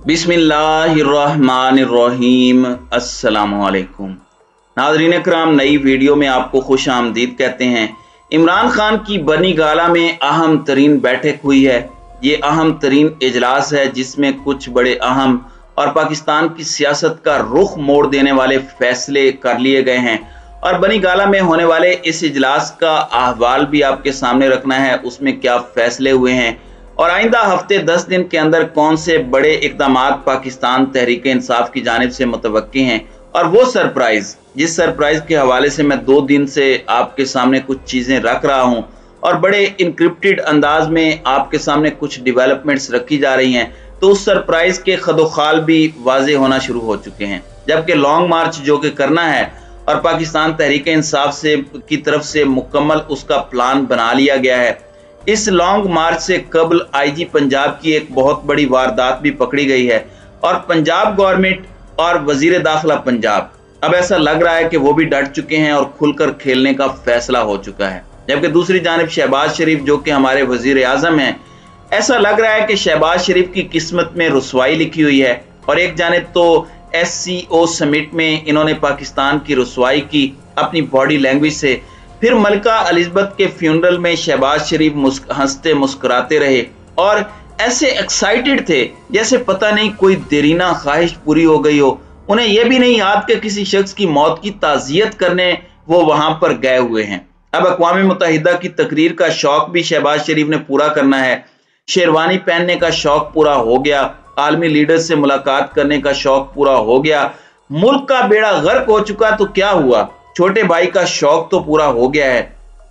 बिस्मिल्लाहिर्रहमानिर्रहीम। अस्सलामुअलैकुम नाज़रीन इकराम, नई वीडियो में आपको खुश आमदीद कहते हैं। इमरान खान की बनी गाला में अहम तरीन बैठक हुई है। ये अहम तरीन इजलास है जिसमें कुछ बड़े अहम और पाकिस्तान की सियासत का रुख मोड़ देने वाले फैसले कर लिए गए हैं और बनी गाला में होने वाले इस इजलास का अहवाल भी आपके सामने रखना है। उसमें क्या फैसले हुए हैं और आइंदा हफ्ते 10 दिन के अंदर कौन से बड़े इकदाम पाकिस्तान तहरीक इंसाफ की जानिब से मुतवक्की हैं और वो सरप्राइज जिस सरप्राइज के हवाले से मैं 2 दिन से आपके सामने कुछ चीजें रख रहा हूं और बड़े इनक्रिप्टेड अंदाज में आपके सामने कुछ डेवलपमेंट्स रखी जा रही हैं, तो उस सरप्राइज के खदोखाल भी वाजे होना शुरू हो चुके हैं। जबकि लॉन्ग मार्च जो कि करना है और पाकिस्तान तहरीक इंसाफ से की तरफ से मुकम्मल उसका प्लान बना लिया गया है। इस लॉन्ग मार्च से कबल आईजी पंजाब की एक बहुत बड़ी वारदात भी पकड़ी गई है और पंजाब गवर्नमेंट और वजीर दाखिला पंजाब अब ऐसा लग रहा है कि वो भी डट चुके हैं और खुलकर खेलने का फैसला हो चुका है। जबकि दूसरी जानिब शहबाज शरीफ जो कि हमारे वजीर आजम हैं, ऐसा लग रहा है कि शहबाज शरीफ की किस्मत में रुसवाई लिखी हुई है और एक जानिब तो SCO समिट में इन्होंने पाकिस्तान की रुसवाई की अपनी बॉडी लैंग्वेज से, फिर मलिका एलिजाबेथ के फ्यूनरल में शहबाज शरीफ हंसते मुस्कुराते रहे और ऐसे एक्साइटेड थे जैसे पता नहीं कोई देरीना ख्वाहिश पूरी हो गई हो। उन्हें यह भी नहीं याद कि किसी शख्स की मौत की ताज़ियत करने वो वहां पर गए हुए हैं। अब अक़वाम मुत्तहिदा की तकरीर का शौक भी शहबाज शरीफ ने पूरा करना है। शेरवानी पहनने का शौक पूरा हो गया, आलमी लीडर से मुलाकात करने का शौक पूरा हो गया। मुल्क का बेड़ा गर्क हो चुका तो क्या हुआ, छोटे भाई का शौक तो पूरा हो गया है।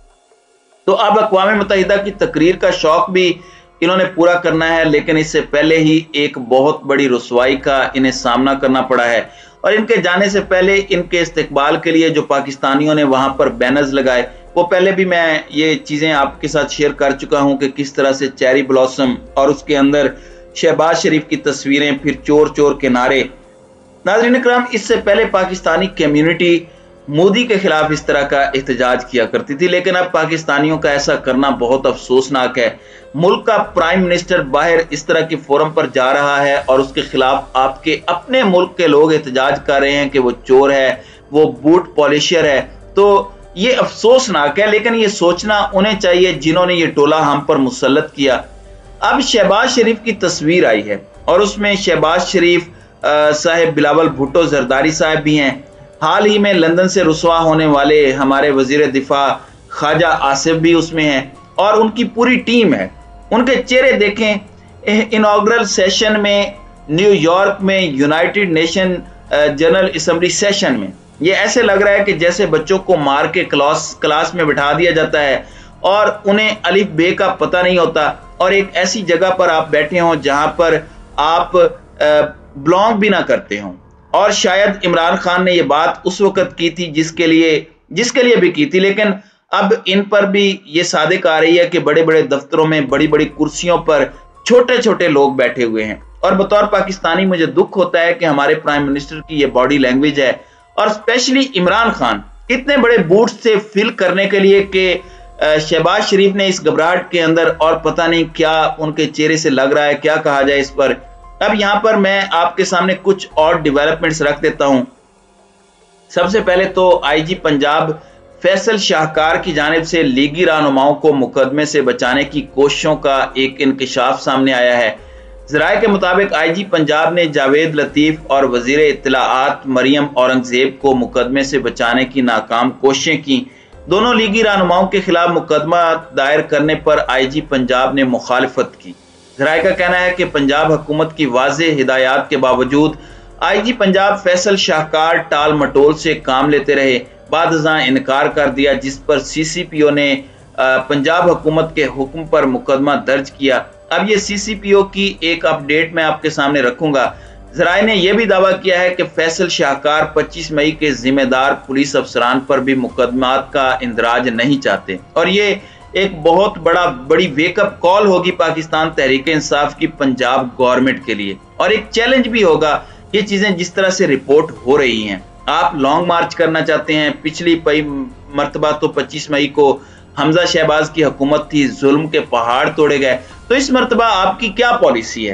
तो अब अक़वाम मुत्तहिदा की तकरीर का शौक भी इन्होंने पूरा करना है, लेकिन इससे पहले ही एक बहुत बड़ी रुसवाई का इन्हें सामना करना पड़ा है। और इनके जाने से पहले इनके इस्तकबाल के लिए जो पाकिस्तानियों ने वहां पर बैनर्स लगाए, वो पहले भी मैं ये चीजें आपके साथ शेयर कर चुका हूं कि किस तरह से चेरी ब्लॉसम और उसके अंदर शहबाज शरीफ की तस्वीरें, फिर चोर चोर के नारे। नाज़रीन इकराम, इससे पहले पाकिस्तानी कम्युनिटी मोदी के खिलाफ इस तरह का एहतजाज किया करती थी, लेकिन अब पाकिस्तानियों का ऐसा करना बहुत अफसोसनाक है। मुल्क का प्राइम मिनिस्टर बाहर इस तरह के फोरम पर जा रहा है और उसके खिलाफ आपके अपने मुल्क के लोग एहतजाज कर रहे हैं कि वो चोर है, वो बूट पॉलिशर है। तो ये अफसोसनाक है, लेकिन ये सोचना उन्हें चाहिए जिन्होंने ये टोला हम पर मुसल्लत किया। अब शहबाज शरीफ की तस्वीर आई है और उसमें शहबाज शरीफ साहिब, बिलावल भुट्टो जरदारी साहब भी हैं। हाल ही में लंदन से रुसवा होने वाले हमारे वजीर दिफा ख्वाजा आसिफ भी उसमें हैं और उनकी पूरी टीम है। उनके चेहरे देखें इनॉग्रल सेशन में न्यूयॉर्क में United Nation General Assembly session में, ये ऐसे लग रहा है कि जैसे बच्चों को मार के क्लास में बिठा दिया जाता है और उन्हें अलिफ बे का पता नहीं होता और एक ऐसी जगह पर आप बैठे हों जहां पर आप बिलोंग भी ना करते हों। और शायद इमरान खान ने यह बात उस वक्त की थी जिसके लिए भी की थी, लेकिन अब इन पर भी ये सादिक आ रही है कि बड़े बड़े दफ्तरों में बड़ी बड़ी कुर्सियों पर छोटे छोटे लोग बैठे हुए हैं। और बतौर पाकिस्तानी मुझे दुख होता है कि हमारे प्राइम मिनिस्टर की ये बॉडी लैंग्वेज है और स्पेशली इमरान खान इतने बड़े बूट्स से फिल करने के लिए कि शहबाज शरीफ ने इस घबराहट के अंदर और पता नहीं क्या उनके चेहरे से लग रहा है, क्या कहा जाए इस पर। अब यहां पर मैं आपके सामने कुछ और डेवलपमेंट्स रख देता हूं। सबसे पहले तो आईजी पंजाब फैसल शाहकार की जानिब से लीगी रहनुमाओं को मुकदमे से बचाने की कोशिशों का एक इंकशाफ सामने आया है। ज़राए के मुताबिक आईजी पंजाब ने जावेद लतीफ और वजीर इत्तलाआत मरियम औरंगजेब को मुकदमे से बचाने की नाकाम कोशिशें की। दोनों लीगी रहनुमाओं के खिलाफ मुकदमा दायर करने पर आईजी पंजाब ने मुखालिफत की। ज़राए का कहना है कि पंजाब हुकूमत की वाज़ेह हिदायत के बावजूद आईजी पंजाब फैसल शाहकार टाल मटोल से काम लेते रहे, बादशाह इनकार कर दिया, जिस पर CCPO ने पंजाब हुकूमत के हुक्म पर मुकदमा दर्ज किया। अब ये CCPO की एक अपडेट मैं आपके सामने रखूंगा। ज़राए ने यह भी दावा किया है कि फैसल शाहकार 25 मई के जिम्मेदार पुलिस अफसरान पर भी मुकदमात का इंदराज नहीं चाहते और ये एक बहुत बड़ी वेकअप कॉल होगी पाकिस्तान तहरीक इंसाफ की पंजाब गवर्नमेंट के लिए और एक चैलेंज भी होगा ये चीजें जिस तरह से रिपोर्ट हो रही हैं। आप लॉन्ग मार्च करना चाहते हैं, पिछली मरतबा तो 25 मई को हमजा शहबाज की हुकूमत थी, जुल्म के पहाड़ तोड़े गए, तो इस मरतबा आपकी क्या पॉलिसी है?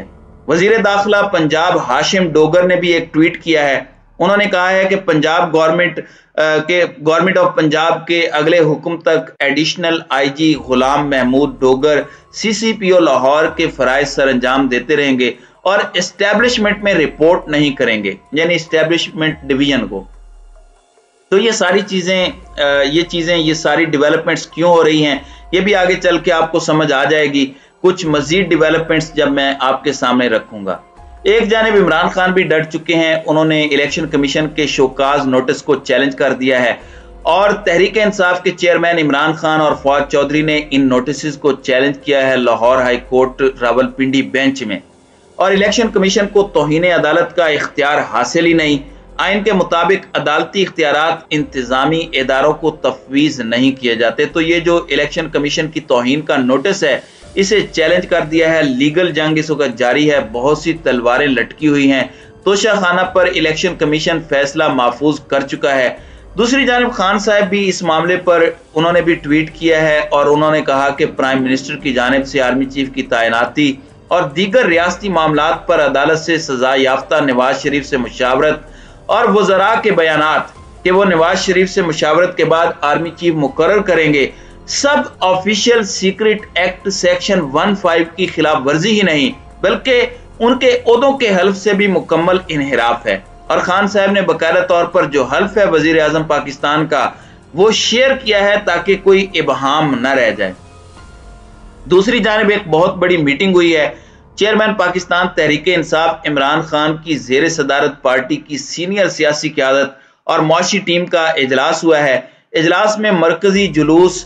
वजीर दाखिला पंजाब हाशिम डोगर ने भी एक ट्वीट किया है। उन्होंने कहा है कि पंजाब गवर्नमेंट ऑफ पंजाब के अगले हुक्म तक additional IG Ghulam Mahmood Dogar CCPO Lahore के फराइज सर अंजाम देते रहेंगे और एस्टेब्लिशमेंट में रिपोर्ट नहीं करेंगे, यानी एस्टेब्लिशमेंट डिवीजन को। तो ये सारी चीजें ये सारी डेवलपमेंट्स क्यों हो रही हैं, ये भी आगे चल के आपको समझ आ जाएगी। कुछ मजीद डेवलपमेंट्स जब मैं आपके सामने रखूंगा। एक जानिब इमरान खान भी डट चुके हैं, उन्होंने इलेक्शन कमीशन के शोकाज नोटिस को चैलेंज कर दिया है और तहरीक इंसाफ के चेयरमैन इमरान खान और फवाद चौधरी ने इन नोटिस को चैलेंज किया है Lahore High Court Rawalpindi bench में। और इलेक्शन कमीशन को तौहीन अदालत का इख्तियार हासिल ही नहीं, आइन के मुताबिक अदालती इख्तियारात इंतजामी इदारों को तफवीज नहीं किए जाते। तो ये जो इलेक्शन कमीशन की तौहीन का नोटिस है, इसे चैलेंज कर दिया है। लीगल जंग इस वक्त जारी है, बहुत सी तलवारें लटकी हुई हैं। तोशा खाना पर इलेक्शन कमीशन फैसला महफूज कर चुका है। दूसरी जानिब खान साहब भी इस मामले पर उन्होंने भी ट्वीट किया है और उन्होंने कहा कि प्राइम मिनिस्टर की जानिब से आर्मी चीफ की तैनाती और दीगर रियासती मामलात पर अदालत से सजा याफ्ता नवाज शरीफ से मुशावरत और वज़रा के बयानात कि वो नवाज शरीफ से मुशावरत के बाद आर्मी चीफ मुकर्रर करेंगे, सब ऑफिशियल सीक्रेट एक्ट सेक्शन 15 की खिलाफ वर्जी ही नहीं बल्कि उनके ओहदों के हल्फ से भी मुकम्मल इनहिराफ है। और खान साहब ने बकायदा तौर पर जो हल्फ है वजीर आजम पाकिस्तान का वो शेयर किया है ताकि कोई इबहाम न रह जाए। दूसरी जानिब एक बहुत बड़ी मीटिंग हुई है। चेयरमैन पाकिस्तान तहरीक इंसाफ इमरान खान की जेर सदारत पार्टी की सीनियर सियासी क़यादत और मुआशी टीम का इजलास हुआ है। इजलास में मरकजी जुलूस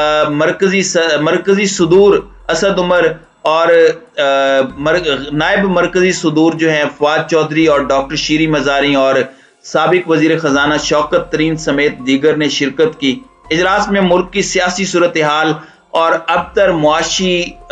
मरकजी सदूर असद उमर और नायब मरकजी सदूर जो हैं फवाद चौधरी और डॉक्टर शीरी मजारी और साबिक वजीर खजाना शौकत तरीन समेत दीगर ने शिरकत की। इजलास में मुल्क की सियासी सूरत हाल और अब तर मुआशी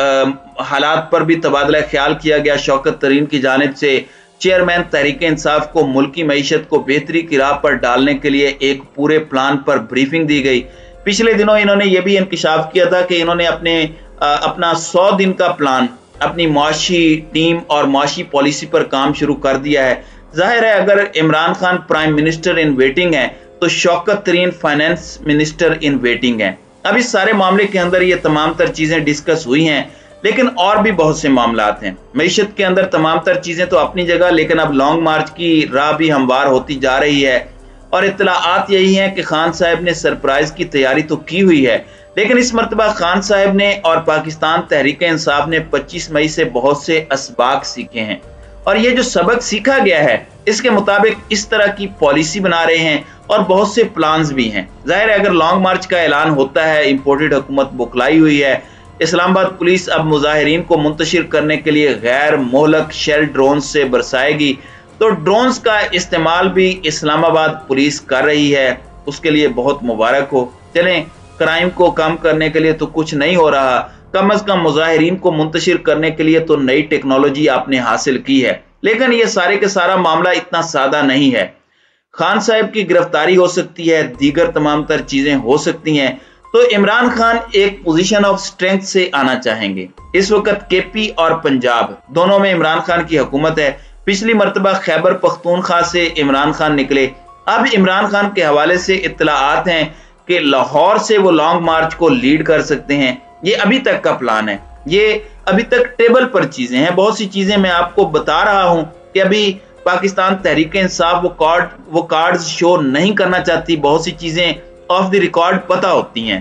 हालात पर भी तबादला ख्याल किया गया। शौकत तरीन की जानिब से चेयरमैन तहरीक इंसाफ को मुल्की मईशत को बेहतरी की राह पर डालने के लिए एक पूरे प्लान पर ब्रीफिंग दी गई। पिछले दिनों इन्होंने ये भी इंकशाफ किया था कि इन्होंने अपना 100 दिन का प्लान अपनी मुआशी टीम और मुआशी पॉलिसी पर काम शुरू कर दिया है। जाहिर है अगर Imran Khan prime minister in waiting है तो शौकत तरीन फाइनेंस मिनिस्टर इन वेटिंग है। अब इस सारे मामले के अंदर ये तमाम तर चीजें डिस्कस हुई हैं, लेकिन और भी बहुत से मामलात हैं। मईशत के अंदर तमाम तर चीजें तो अपनी जगह, लेकिन अब लॉन्ग मार्च की राह भी हमवार होती जा रही है और इत्तलाआत यही हैं कि खान साहब ने सरप्राइज की तैयारी तो की हुई है, लेकिन इस मरतबा खान साहब ने और पाकिस्तान तहरीक इंसाफ ने 25 मई से बहुत से असबाक सीखे हैं और ये जो सबक सीखा गया है इसके मुताबिक इस तरह की पॉलिसी बना रहे हैं और बहुत से प्लान्स भी हैं। जाहिर है अगर लॉन्ग मार्च का ऐलान होता है, इंपोर्टेड हुकूमत बुखलाई हुई है, इस्लामाबाद पुलिस अब मुजाहिरीन को मुंतशिर करने के लिए गैर मोहलक शेल ड्रोन से बरसाएगी, तो ड्रोन्स का इस्तेमाल भी इस्लामाबाद पुलिस कर रही है, उसके लिए बहुत मुबारक हो। चलें, क्राइम को कम करने के लिए तो कुछ नहीं हो रहा, कम अज कम मुजाहिरीन को मुंतशिर करने के लिए तो नई टेक्नोलॉजी आपने हासिल की है। लेकिन ये सारे के सारा मामला इतना सादा नहीं है। खान साहब की गिरफ्तारी हो सकती है, दीगर तमाम तर चीजें हो सकती हैं, तो इमरान खान एक पोजीशन ऑफ स्ट्रेंथ से आना चाहेंगे। इस वक्त केपी और पंजाब दोनों में इमरान खान की हुकूमत है। पिछली मरतबा खैबर पख्तूनख्वा से इमरान खान निकले, अब इमरान खान के हवाले से इत्तलाआत हैं कि लाहौर से वो लॉन्ग मार्च को लीड कर सकते हैं। ये अभी तक का प्लान है, ये अभी तक टेबल पर चीजें हैं। बहुत सी चीजें मैं आपको बता रहा हूं कि अभी पाकिस्तान तहरीक इंसाफ वो कार्ड्स शो नहीं करना चाहती, बहुत सी चीजें ऑफ द रिकॉर्ड पता होती हैं।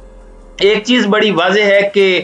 एक चीज बड़ी वाज़ेह है कि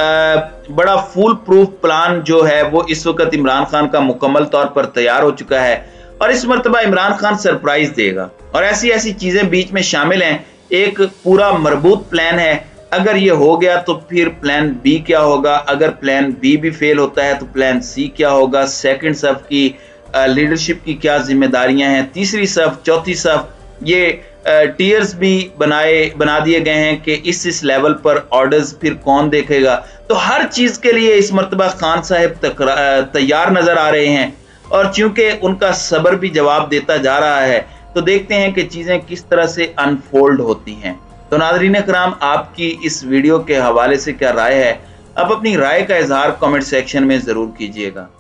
बड़ा फुल प्रूफ प्लान जो है वो इस वक्त इमरान खान का मुकम्मल तौर पर तैयार हो चुका है और इस मरतबा इमरान खान सरप्राइज देगा और ऐसी ऐसी चीजें बीच में शामिल हैं। एक पूरा मरबूत प्लान है, अगर ये हो गया तो फिर प्लान बी क्या होगा, अगर प्लान बी भी फेल होता है तो प्लान सी क्या होगा, सेकंड सफ की लीडरशिप की क्या जिम्मेदारियां हैं, तीसरी सफ, चौथी सफ, ये टीयर्स भी बना दिए गए हैं कि इस लेवल पर ऑर्डर्स फिर कौन देखेगा। तो हर चीज के लिए इस मरतबा खान साहब तैयार नजर आ रहे हैं और चूंकि उनका सब्र भी जवाब देता जा रहा है, तो देखते हैं कि चीजें किस तरह से अनफोल्ड होती हैं। तो नाज़रीन कराम, आपकी इस वीडियो के हवाले से क्या राय है? आप अपनी राय का इजहार कमेंट सेक्शन में जरूर कीजिएगा।